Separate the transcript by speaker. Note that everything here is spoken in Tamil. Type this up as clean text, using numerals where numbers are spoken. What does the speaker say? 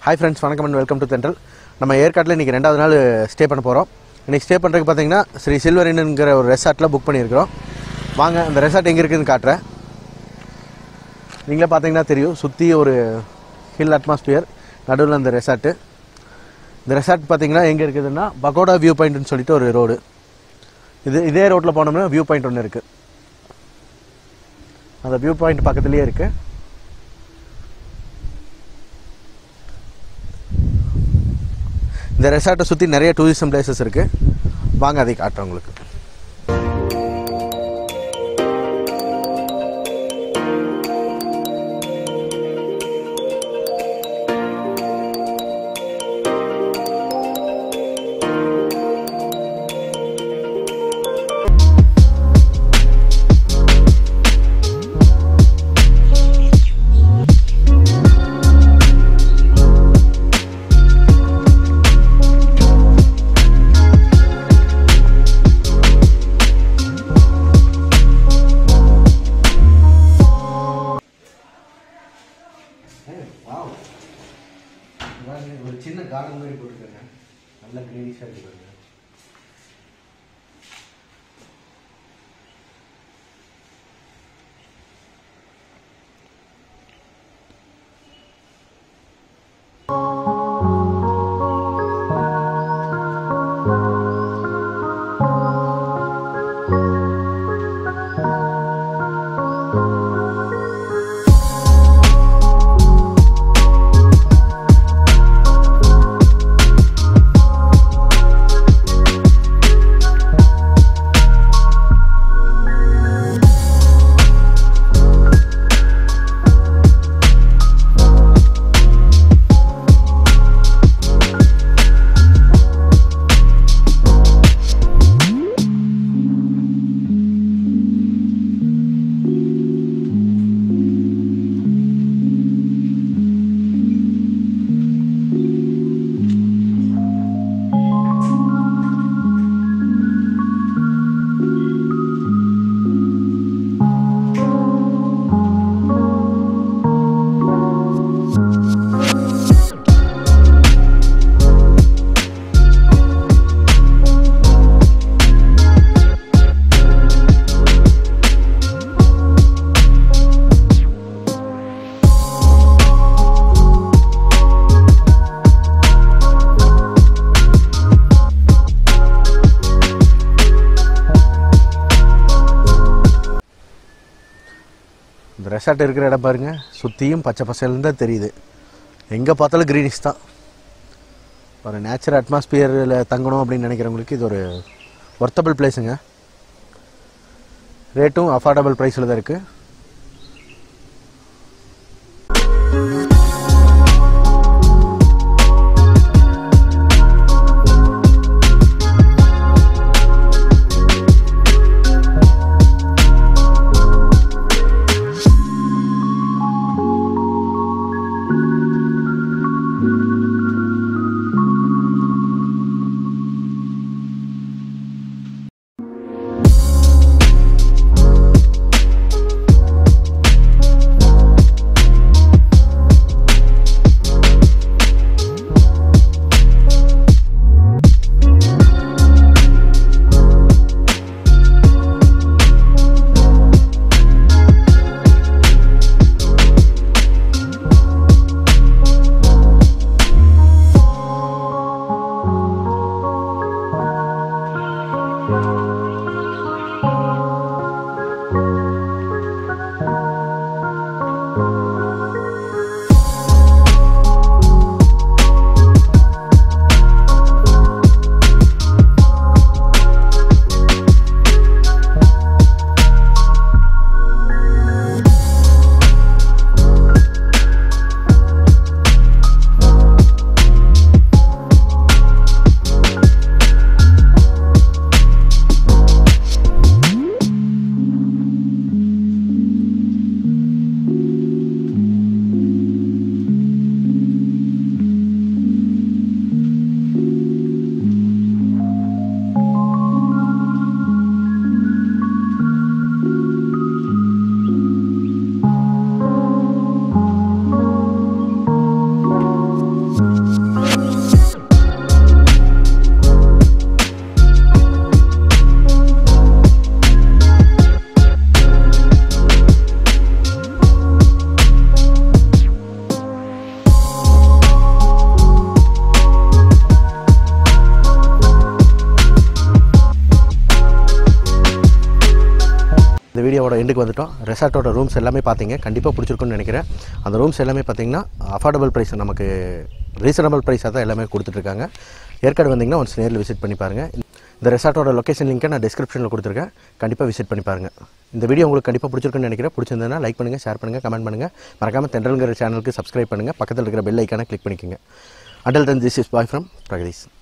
Speaker 1: Hi friends, வணக்கம் and welcome to Thendral. நம்ம ஏர்காட்ல இன்னைக்கு ரெண்டாவது நாள் ஸ்டே பண்ண போறோம். இன்னைக்கு ஸ்டே பண்றதுக்கு பாத்தீங்கன்னா ஸ்ரீ சில்வர் இன்ன்ங்கற ஒரு ரெசார்ட்ல புக் பண்ணியிருக்கோம். வாங்க அந்த ரெசார்ட் எங்க இருக்குன்னு காட்றேன். நீங்களே பாத்தீங்கன்னா தெரியும் சுத்தி ஒரு ஹில் அட்மாஸ்பியர் நடுவுல அந்த ரெசார்ட். இந்த ரெசார்ட் பாத்தீங்கன்னா எங்க இருக்குதுன்னா பகோடா வியூ பாயிண்ட்னு சொல்லிட்டு ஒரு ரோடு. இதே ரோட்ல போனோம்னா வியூ பாயிண்ட் ஒன்னு இருக்கு. அந்த வியூ பாயிண்ட் பக்கத்துலயே இருக்கு. இந்த ரெசார்ட்டை சுற்றி நிறைய டூரிசம் பிளேசஸ் இருக்குது. வாங்க அதை காட்டுறேன் உங்களுக்கு. ஒரு சின்ன கார்டன் மாதிரி போட்டுருக்காங்க. நல்ல கிரீனிஷா இருக்கு பாருங்க. இந்த ரெசார்ட் இருக்கிற இடம் பாருங்க, சுற்றியும் பச்சை பசேல்னு தான் தெரியுது. எங்கே பார்த்தாலும் க்ரீனிஷ் தான். ஒரு நேச்சுரல் அட்மாஸ்பியரில் தங்கணும் அப்படின்னு நினைக்கிறவங்களுக்கு இது ஒரு ஒர்த்தபிள் பிளேஸுங்க. ரேட்டும் அஃபோர்டபுள் ப்ரைஸில் தான் இருக்குது. எண்டுக்கு வந்துட்டோம். ரெசார்ட்டோட ரூம்ஸ் எல்லாமே பார்த்தீங்க, கண்டிப்பாக பிடிச்சிருக்குன்னு நினைக்கிறேன். அந்த ரூம்ஸ் எல்லாமே பார்த்தீங்கன்னா அஃபோர்டபுள் ப்ரைஸ், நமக்கு ரீசனபிள் ப்ரைஸாக தான் எல்லாமே கொடுத்துட்ருக்காங்க. ஏற்காடு வந்தீங்கன்னா ஒன்ஸ் நேரில் விசிட் பண்ணி பாருங்கள். இந்த ரெசார்ட்டோட லொக்கேஷன் லிங்க்கை நான் டிஸ்கிரிப்ஷனில் கொடுத்துருக்கேன், கண்டிப்பாக விசிட் பண்ணி பாருங்கள். இந்த வீடியோ உங்களுக்கு கண்டிப்பாக பிடிச்சிருக்குன்னு நினைக்கிறேன். பிடிச்சிருந்ததுன்னா லைக் பண்ணுங்கள், ஷேர் பண்ணுங்கள், கமெண்ட் பண்ணுங்கள். மறக்காமல் தென்றல்ங்கிற சேனலுக்கு சப்ஸ்கிரைப் பண்ணுங்கள். பக்கத்தில் இருக்கிற பெல் ஐக்கானை கிளிக் பண்ணிக்கோங்க. Until then, this is bye from Pragadish.